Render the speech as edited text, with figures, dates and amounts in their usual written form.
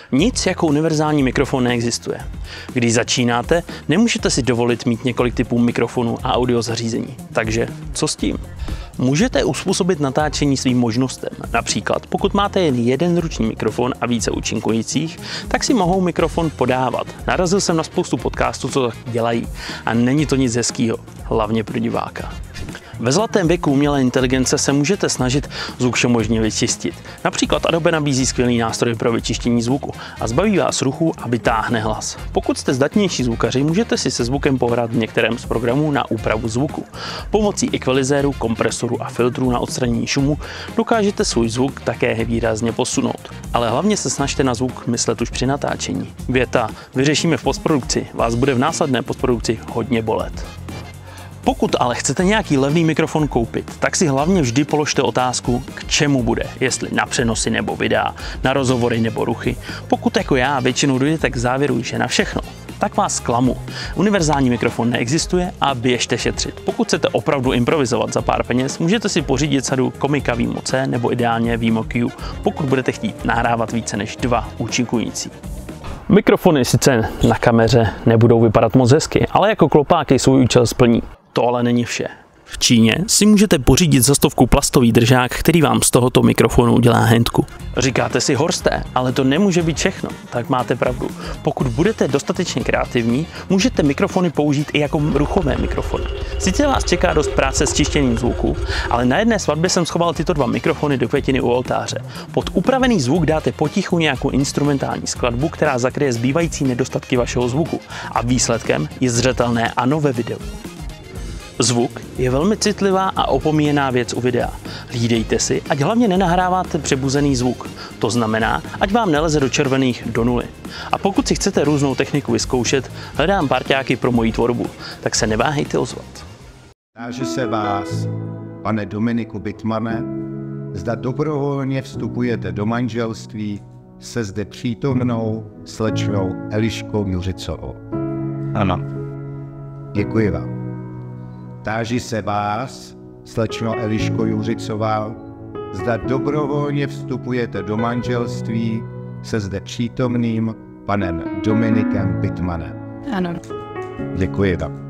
Nic jako univerzální mikrofon neexistuje. Když začínáte, nemůžete si dovolit mít několik typů mikrofonů a audio zařízení. Takže co s tím? Můžete uspůsobit natáčení svým možnostem. Například, pokud máte jen jeden ruční mikrofon a více účinkujících, tak si mohou mikrofon podávat. Narazil jsem na spoustu podcastů, co tak dělají. A není to nic hezkýho, hlavně pro diváka. Ve zlatém věku umělé inteligence se můžete snažit zvuk všemožně vyčistit. Například Adobe nabízí skvělý nástroj pro vyčištění zvuku a zbaví vás ruchu a vytáhne hlas. Pokud jste zdatnější zvukaři, můžete si se zvukem pohrát v některém z programů na úpravu zvuku. Pomocí ekvalizéru, kompresoru a filtrů na odstranění šumu dokážete svůj zvuk také výrazně posunout. Ale hlavně se snažte na zvuk myslet už při natáčení. Věta "vyřešíme v postprodukci" vás bude v následné postprodukci hodně bolet. Pokud ale chcete nějaký levný mikrofon koupit, tak si hlavně vždy položte otázku, k čemu bude, jestli na přenosy nebo videa, na rozhovory nebo ruchy. Pokud jako já většinou dojdete k závěru, že na všechno, tak vás zklamu. Univerzální mikrofon neexistuje a běžte šetřit. Pokud chcete opravdu improvizovat za pár peněz, můžete si pořídit sadu Komica Vimo C nebo ideálně Vimo Q, pokud budete chtít nahrávat více než 2 účinkující. Mikrofony sice na kameře nebudou vypadat moc hezky, ale jako klopáky svůj účel splní. To ale není vše. V Číně si můžete pořídit za 100 plastový držák, který vám z tohoto mikrofonu udělá handku. Říkáte si Horsté, ale to nemůže být všechno, tak máte pravdu. Pokud budete dostatečně kreativní, můžete mikrofony použít i jako ruchové mikrofony. Sice vás čeká dost práce s čištěním zvuku, ale na jedné svatbě jsem schoval tyto 2 mikrofony do květiny u oltáře. Pod upravený zvuk dáte potichu nějakou instrumentální skladbu, která zakryje zbývající nedostatky vašeho zvuku. A výsledkem je zřetelné ano ve videu. Zvuk je velmi citlivá a opomíjená věc u videa. Hlídejte si, ať hlavně nenahráváte přebuzený zvuk. To znamená, ať vám neleze do červených do nuly. A pokud si chcete různou techniku vyzkoušet, hledám parťáky pro moji tvorbu, tak se neváhejte ozvat. Táži se vás, pane Dominiku Bittmane, zda dobrovolně vstupujete do manželství se zde přítomnou slečnou Eliškou Juřicovou. Ano. Děkuji vám. Táži se vás, slečno Eliško Juřicová, zda dobrovolně vstupujete do manželství se zde přítomným panem Dominikem Bittmanem. Ano. Děkuji vám.